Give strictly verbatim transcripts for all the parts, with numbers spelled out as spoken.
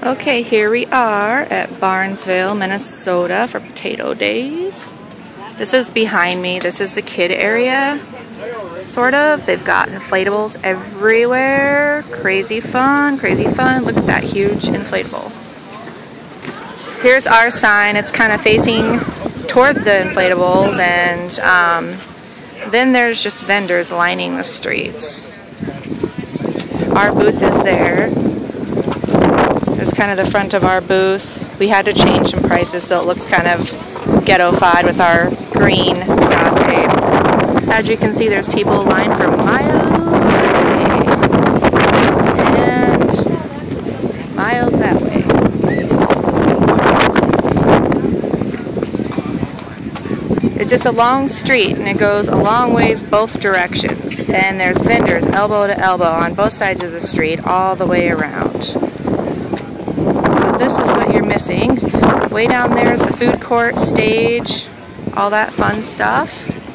Okay, here we are at Barnesville, Minnesota for Potato Days. This is behind me. This is the kid area, sort of. They've got inflatables everywhere. Crazy fun, crazy fun. Look at that huge inflatable. Here's our sign. It's kind of facing toward the inflatables, and um, then there's just vendors lining the streets. Our booth is there. It's kind of the front of our booth. We had to change some prices so it looks kind of ghetto-fied with our green scotch tape. As you can see, there's people lined for miles away and miles that way. It's just a long street and it goes a long ways both directions, and there's vendors elbow to elbow on both sides of the street all the way around. This is what you're missing. Way down there is the food court, stage, all that fun stuff.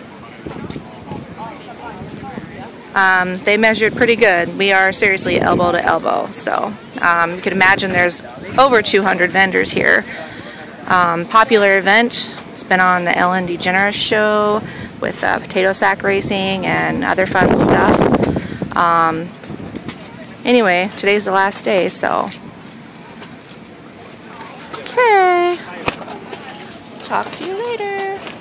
Um, they measured pretty good. We are seriously elbow to elbow, so um, you can imagine there's over two hundred vendors here. Um, popular event. It's been on the Ellen DeGeneres show with uh, potato sack racing and other fun stuff. Um, anyway, today's the last day, so. Okay. Talk to you later.